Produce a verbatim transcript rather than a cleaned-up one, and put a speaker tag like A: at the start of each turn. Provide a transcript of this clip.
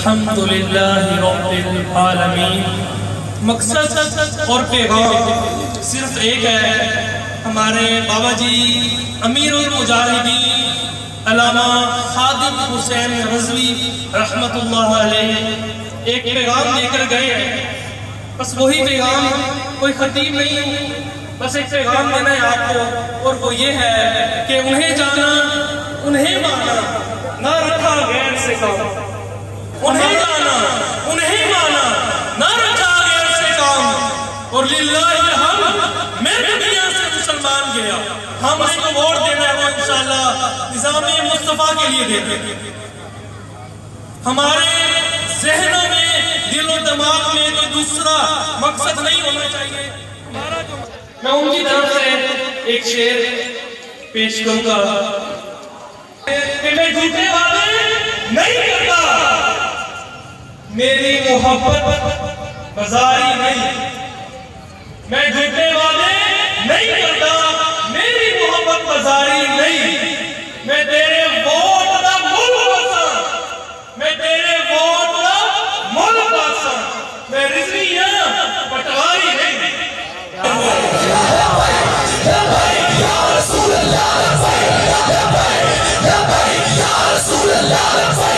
A: الحمدللہ رب العالمین۔ مقصد اور پیغام صرف ایک ہے، ہمارے بابا جی امیر المجاہدین علامہ خادم حسین رضوی رحمت اللہ علیہ ایک پیغام لے کر گئے ہیں، بس وہی پیغام، کوئی خطیب نہیں، بس ایک پیغام دینا ہے آپ کو، اور وہ یہ ہے کہ انہیں جانا انہیں مانا، نہ رکھا غیر سے کام۔ انہیں جانا انہیں مانا، نہ رکھا غیر سے کام، اور للہ الحمد میں دنیا سے مسلمان گیا۔ ہم نے کو ووٹ دینا ہے وہ انشاءاللہ نظام مصطفیٰ کے لیے دیتے ہیں۔ ہمارے ذہنوں میں، دل و دماغ میں کوئی دوسرا مقصد نہیں ہونا چاہیے۔ میں ان کی طرف سے ایک شعر پیش کروں گا کہ میں جھوٹے وعدے نہیں کرتا، میری محبت بازاری نہیں۔ میں جھوٹے وعدے نہیں کرتا، میری محبت بازاری نہیں۔ میں تیرے ووٹ دا مل بساں، میں تیرے ووٹ دا مل بساں، میں رضوی ہاں پٹواری نہیں۔
B: یا رسول اللہ